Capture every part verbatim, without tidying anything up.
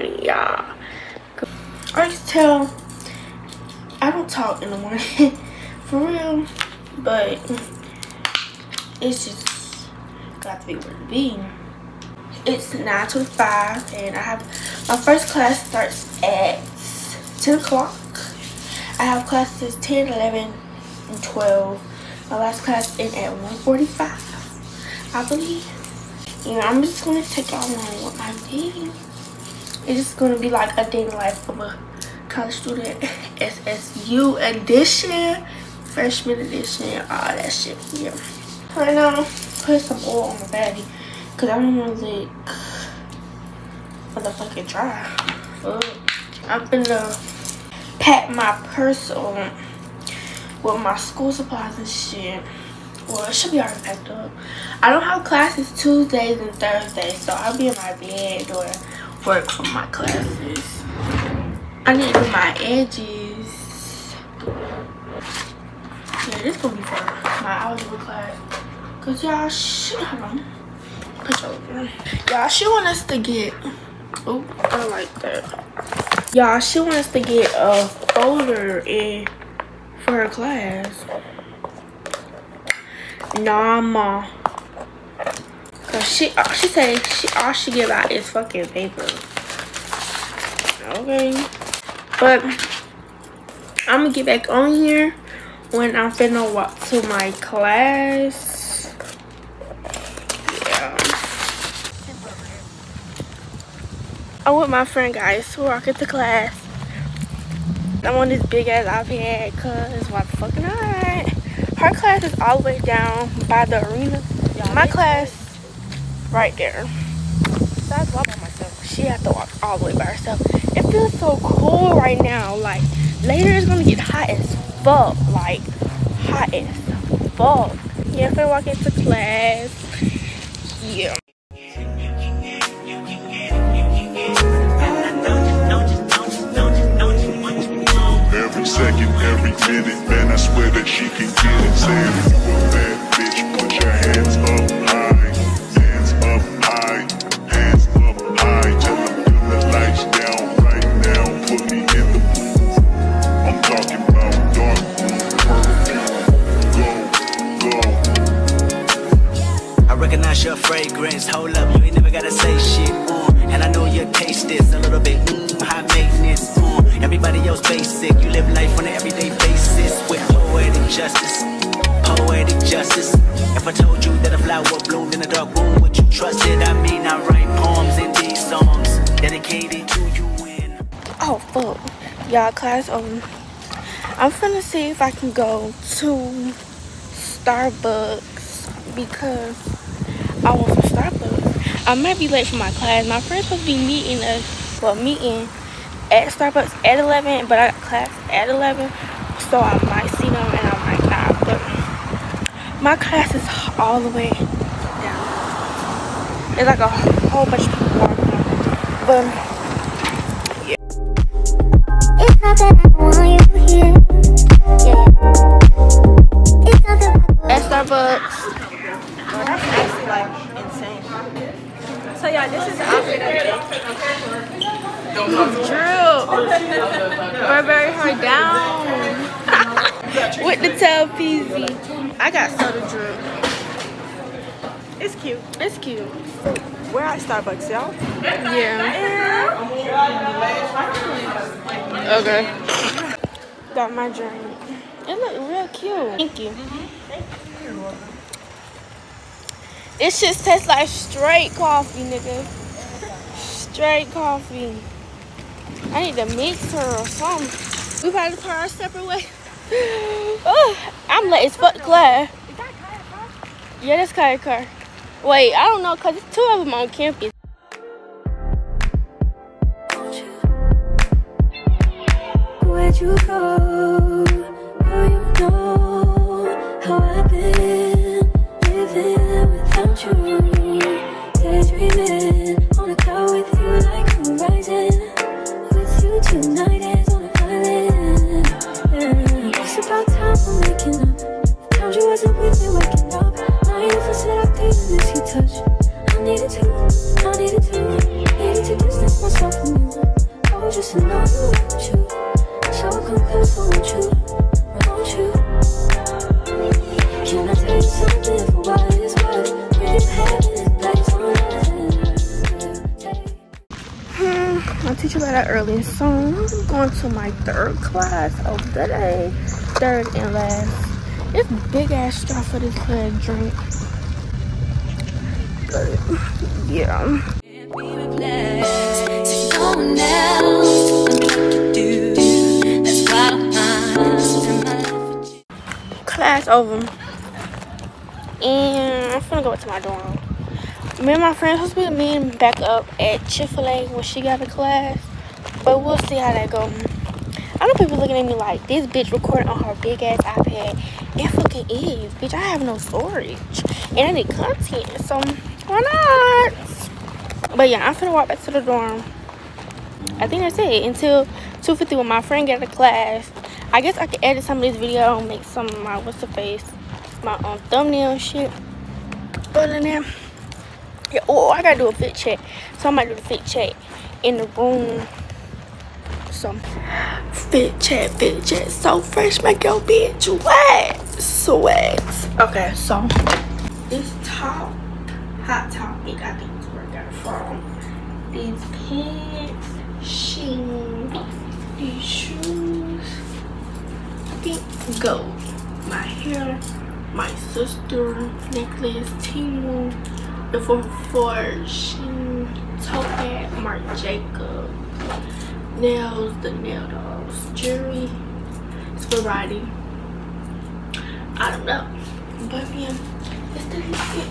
morning, y'all. I just tell I don't talk in the morning for real, but it's just got to be where to be. It's nine twenty-five and I have my first class starts at ten o'clock. I have classes ten, eleven, and twelve. My last class in at one forty-five, I believe. And I'm just gonna take y'all on what my day. It's just gonna be like a day in the life of a college student, S S U edition, freshman edition, all that shit. Yeah. Right now, put some oil on my body because I don't want to look motherfucking dry. Fuck. I'm gonna pack my purse on with my school supplies and shit. Well, it should be already packed up. I don't have classes Tuesdays and Thursdays, so I'll be in my bed doing work for my classes. I need to do my edges. Yeah, this gonna be for my algebra class. Cause y'all should, hold on, push over. Y'all should want us to get, oh, I don't like that. Y'all should want us to get a folder in for her class. Nah, ma. Cause she, she said she all she give out is fucking paper. Okay, but I'm gonna get back on here when I'm finna walk to my class. Yeah. I'm with my friend, guys. We're walking to class. I'm on this big ass iPad cause why the fucking not? Her class is all the way down by the arena. My class right there. So I have to walk by myself. She has to walk all the way by herself. It feels so cool right now. Like later it's gonna get hot as fuck. Like hot as fuck. Yeah, if I walk into class. Yeah. Every second, every minute, man, I swear that she can get it. Saying if you a bad bitch, put your hands up high, hands up high, hands up high. Tell them turn the lights down right now, put me in the mood. I'm talking about dark blue, purple. Go, go. I recognize your fragrance. Hold up, you ain't never gotta say shit. Uh, and I know your taste is a little bit mm, high maintenance. Uh, Everybody else basic, you live life on an everyday basis with poetic justice, poetic justice. If I told you that a flower bloomed in a dark room, would you trust it? I mean, I write poems in these songs dedicated to you. In oh fuck, y'all, class um, I'm finna see if I can go to Starbucks because I want some Starbucks. I might be late for my class. My friend's supposed to be meeting us, well, meeting at Starbucks at eleven, but I got class at eleven, so I might see them and I might not. But my class is all the way down. There's like a whole bunch of people walking on. But yeah. It's not that I want you here. Yeah. It's not that at Starbucks. Well, that's actually like insane. So yeah, this is the outfit of the day. Drew, Burberry her down with the tail peasy. I got soda Drew. It's cute. It's cute. We're at Starbucks, y'all. Yeah. Okay. Got my drink. It look real cute. Thank you. This shit tastes like straight coffee, nigga. Straight coffee. I need to mix her or something. We about to put our separate ways. Oh, I'm late as fuck, Claire. Is that Kaya's car? Yeah, that's Kaya's car. Wait, I don't know, cause it's two of them on campus. Where'd you go? Oh, you know how I've been living without you. Daydreaming on a cloud with you like horizon. With you tonight is on an island. Yeah. It's about time I'm waking up. Found you wasn't with me waking up. Now you feel seductive in this heat touch. I needed to, I needed to, needed to distance myself from you. to know you, won't you? So come close, won't you? Won't you? Can I tell you something for what it's worth? If heaven is place on earth, Hmm, my teacher let out early, so I'm going to my third class of the day, third and last. It's big ass straw for this little drink, but yeah. Class over, and I'm finna go to my dorm. Me and my friends supposed to be meeting back up at Chick-fil-A when she got to class, but we'll see how that goes. I know people looking at me like, this bitch recording on her big ass iPad. It fucking is, bitch. I have no storage and I need content, so why not? But yeah, I'm finna walk back to the dorm. I think that's it until two fifty when my friend get to class. I guess I can edit some of this video and make some of my what's the face, my um, thumbnail shit. But in there, yeah, oh, I gotta do a fit check, so I might do the fit check in the room. So fit check, fit check, so fresh, make your bitch wet, sweat. Okay, so this top, hot topic, I think is where I got it from. These pants, shoes, these shoes, I think gold. My hair, my sister, necklace, Timu, the four four shoe, toe hat, Marc Jacobs, nails, the nail dogs, jewelry, it's variety. I don't know, but yeah, it's the it.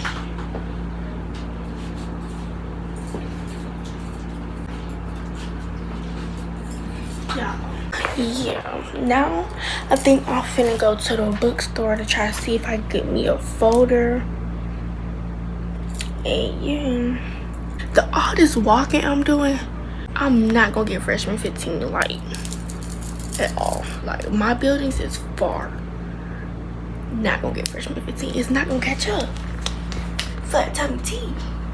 Yeah, now I think I'm finna go to the bookstore to try to see if I can get me a folder. And yeah, the all this walking I'm doing, I'm not gonna get freshman fifteen like at all. Like my buildings is far. Not gonna get freshman fifteen. It's not gonna catch up. Flat tummy tea.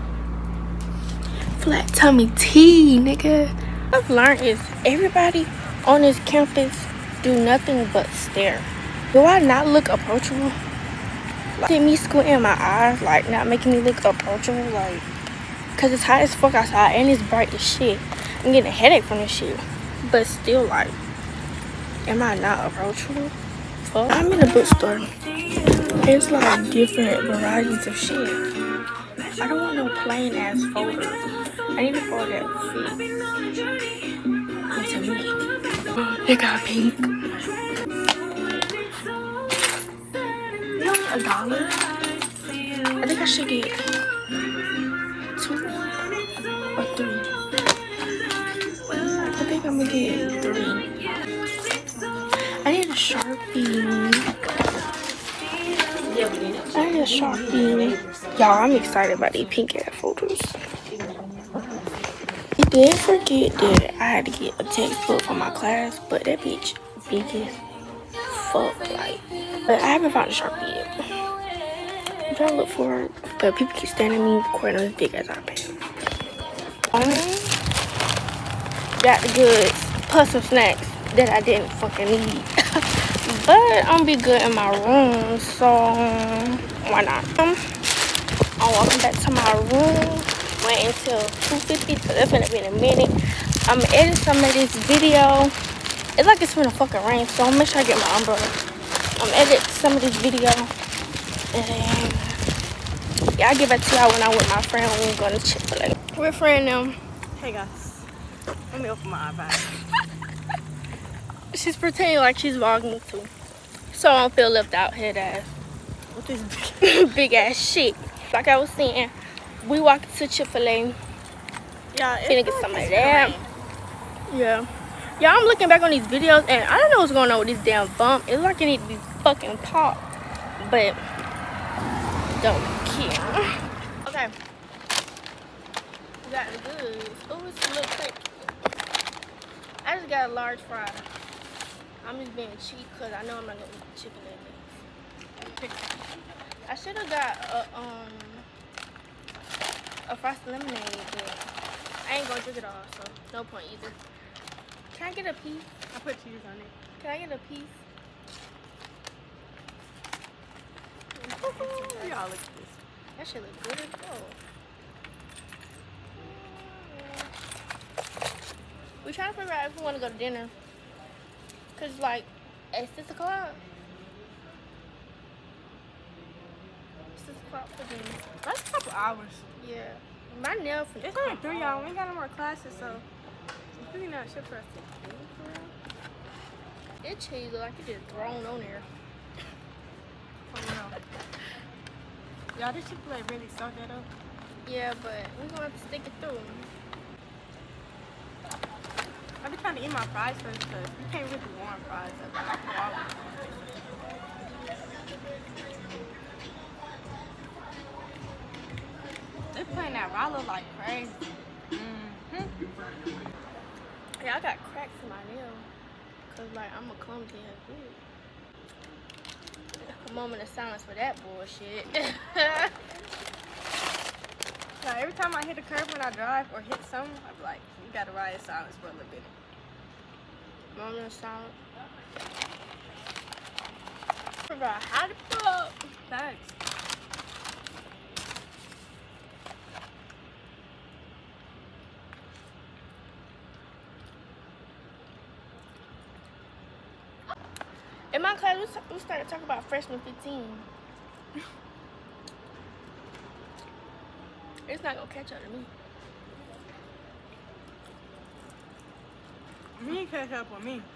Flat tummy tea, nigga. What I've learned is everybody on this campus do nothing but stare. Do I not look approachable? Like, me squinting my eyes, like not making me look approachable, like, cause it's hot as fuck outside and it's bright as shit. I'm getting a headache from this shit, but still, like, am I not approachable? Fuck. I'm in a bookstore. It's like different varieties of shit. I don't want no plain ass folder. I need a folder that fits into me. They got pink. A dollar? I think I should get two or three. I think I'm gonna get three. I need a Sharpie. I need a Sharpie. Y'all, I'm excited about these pink ass folders. I did forget that I had to get a textbook for my class, but that bitch big as fuck, like. But I haven't found a Sharpie yet. I'm trying to look for it, but people keep standing at me recording on this big ass iPad. Um, got the goods, plus some snacks that I didn't fucking need. But I'm gonna be good in my room, so why not? Um, I'm walking back to my room. Wait until two fifty because that's gonna be in a minute. I'm gonna edit some of this video. It's like it's gonna fucking rain, so I'm gonna make sure I get my umbrella. I'm gonna edit some of this video, and then yeah, I'll get back to y'all when I'm with my friend when we're going to Chick-fil-A. We're friend now. Hey guys, let me open my iPad. She's pretending like she's vlogging too, so I don't feel left out, head ass. What is big ass shit. Like I was saying, we walked to Chick-fil-A. Yeah, finna get some of that. Yeah. Yeah, I'm looking back on these videos and I don't know what's going on with this damn bump. It's like it need to be fucking popped, but don't care. Okay. We got the goods. Oh, it's a little quick. I just got a large fry. I'm just being cheap because I know I'm not gonna eat chicken in this. I should have got a um a frosted lemonade, but I ain't gonna drink it all, so no point either. Can I get a piece? I put cheese on it. Can I get a piece? Y'all look at this. That shit look good as fuck. We trying to figure out if we want to go to dinner. Cause like at six o'clock. Six o'clock for dinner. That's a couple hours. Yeah. My nail for It's only three, y'all. We ain't got no more classes, so it's really not shit for us to do for real. That cheese look like it just thrown on there. Oh no. Y'all, this Chick-fil-A really sucked that up. Yeah, but we're gonna have to stick it through. I be trying to eat my fries first because you can't really warm fries up. I like raw ones. They playing that Rollo like crazy. Mm-hmm. Yeah, I got cracks in my nail. Cause like I'm a clumsy and bitch. A moment of silence for that bullshit. Now, every time I hit a curb when I drive or hit something, I'm like, you gotta ride in silence for a little bit. Moment of silence. Forgot how to fuck. Thanks. In my class, we, we started talking about freshman fifteen. It's not gonna catch up to me. Me catch up with me.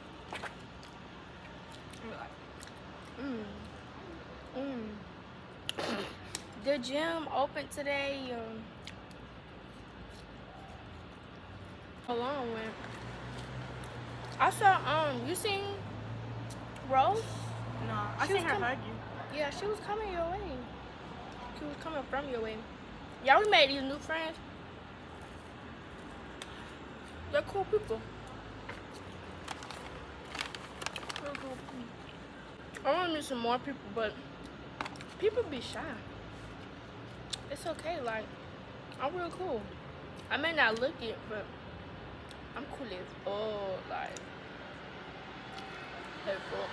Mm. Mm. The gym open today. Um, hold on, when I saw um, you seen Rose? No, I She seen was her com- hug you. Yeah, she was coming your way. She was coming from your way. Y'all, we made these new friends. They're cool people. They're cool people. I want to meet some more people, but people be shy. It's okay, like, I'm real cool. I may not look it, but I'm cool as fuck, like, hey, fuck.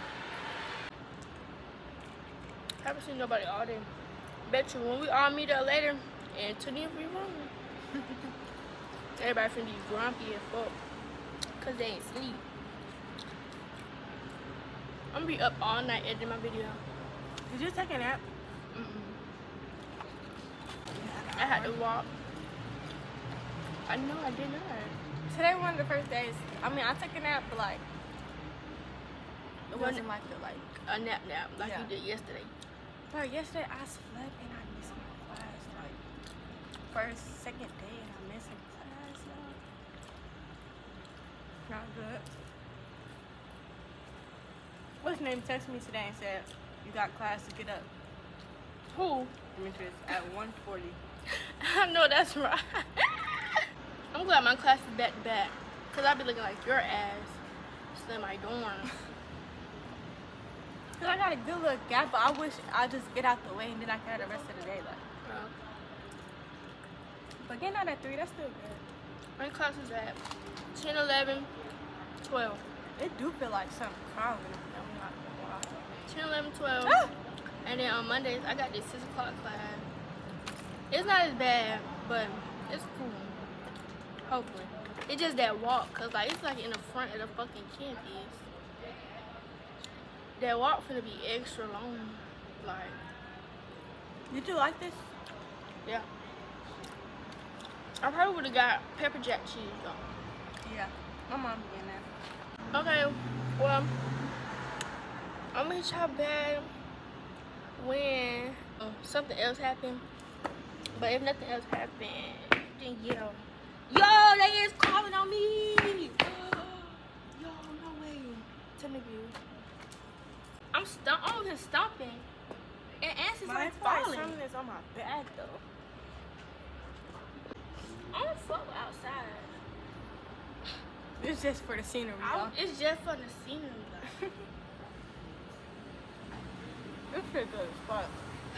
Haven't seen nobody all day. Bet you when we all meet up later and to the free room, everybody finna be grumpy as fuck cause they ain't sleep. I'm gonna be up all night editing my video. Did you take a nap? Mm-mm. I had to walk. I know I did not. Today was one of the first days. I mean, I took a nap, but like, it You wasn't know- like the like. A nap nap like Yeah. you did yesterday. Bro, yesterday I slept and I missed my class. Like, first, second day and I missed a class, y'all. Not good. What's name texted me today and said, you got class to get up. Who? Demetrius, at one forty. I know that's right. I'm glad my class is back to back. Cause I be looking like your ass. Still in my dorms. Cause I got a good little gap, but I wish I just get out the way and then I can have the rest of the day left. Uh, But getting out at three, that's still good. my class is at ten, eleven, twelve. It do feel like something crawling. I'm not gonna lie. ten, eleven, twelve. Ah! And then on Mondays, I got this six o'clock class. It's not as bad, but it's cool. Hopefully. It's just that walk, cause like it's like in the front of the fucking campus. That walk finna be extra long. Like, Did you like this? yeah. I probably would've got pepper jack cheese though. Yeah. My mom be getting that. Okay, well, I'm gonna hit y'all back when uh, something else happened. But if nothing else happened, then yeah. Yo, they is calling on me. Yo, no way. Tell me, view. I'm stomp. I'm over here stomping, and Answer's My like falling. falling. Something is on my back though. I don't fuck outside. It's just for the scenery, I, y'all. it's just for the scenery, like. It's pretty good spot.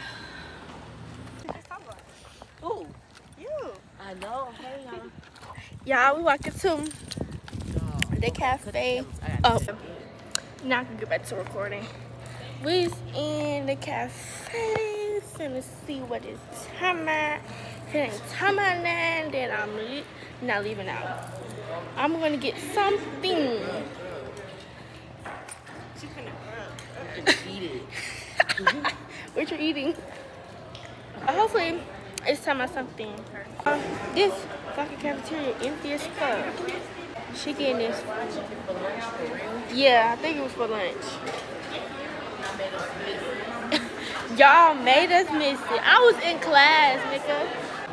Who? You. I know. Hey, y'all. Y'all, we walking to the cafe. Oh, now I can get back to recording. We's in the cafe, finna see what it's time at. If it ain't time at nine, then I'm li not leaving out. I'm gonna get something. She finna eat it. What you eating? Uh, hopefully, it's time at something. Um, this fucking cafeteria empty as fuck. She getting this. Yeah, I think it was for lunch. Y'all made us miss it. I was in class, nigga.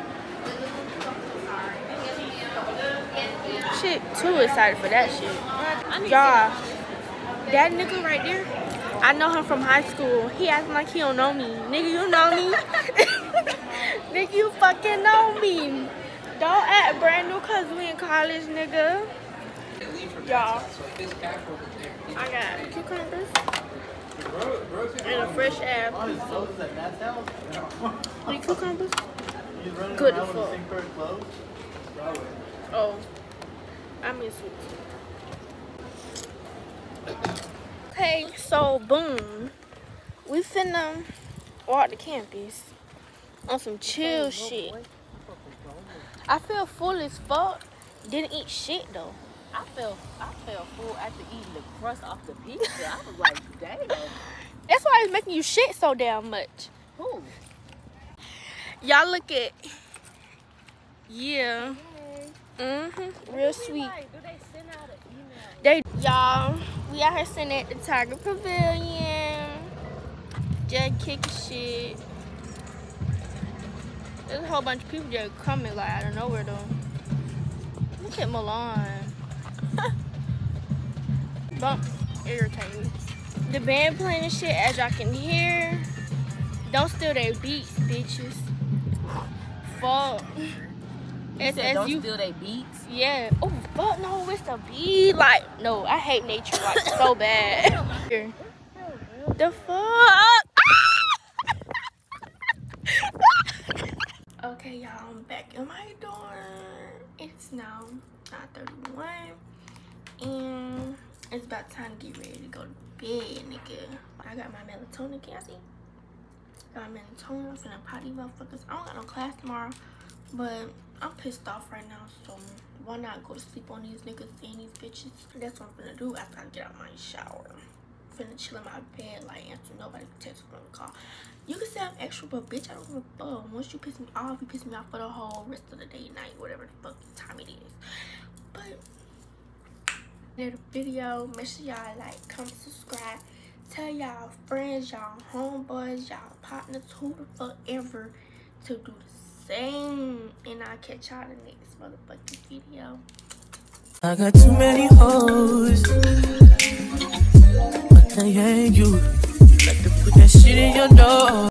Shit, too excited for that shit. Y'all, that nigga right there, I know him from high school. He acting like he don't know me. Nigga, you know me. Nigga, you fucking know me. Don't act brand new cause we in college, nigga. Y'all, I got cucumbers and a fresh apple. Any cucumbers? Good as fuck. Oh, I miss it. Okay, so boom, we finna walk the campus on some chill shit. I feel full as fuck. Didn't eat shit though. I felt I felt full after eating the crust off the pizza. I was like, damn. That's why it's making you shit so damn much. Who? Y'all look at, yeah. Mm-hmm. Real sweet. Like, do they send out an email? They, y'all, we out here sitting at the Tiger Pavilion. Just kicking shit. There's a whole bunch of people that are coming like out of nowhere though. Look at Milan. Bump irritating. The band playing and shit, as y'all can hear. Don't steal their beats, bitches. Fuck. You said don't steal their beats? Yeah. Oh, fuck no, it's the beat. Like, no, I hate nature like so bad. Here. The fuck? Okay, y'all, I'm back in my dorm. It's now nine thirty-one, and it's about time to get ready to go to bed, nigga. I got my melatonin, can I see? Got my melatonin, I'm finna potty motherfuckers. I don't got no class tomorrow, but I'm pissed off right now, so why not go to sleep on these niggas and these bitches? That's what I'm finna do after I get out my shower. Finna chill in my bed, like answer nobody text or call. You can say I'm extra, but bitch, I don't give a fuck. Once you piss me off, you piss me off for the whole rest of the day, night, whatever the fuck time it is. But in the video, make sure y'all like, comment, subscribe, tell y'all friends, y'all homeboys, y'all partners, who the fuck ever to do the same. And I'll catch y'all in the next motherfucking video. I got too many hoes. I can't hang you. You like to put that shit in your nose.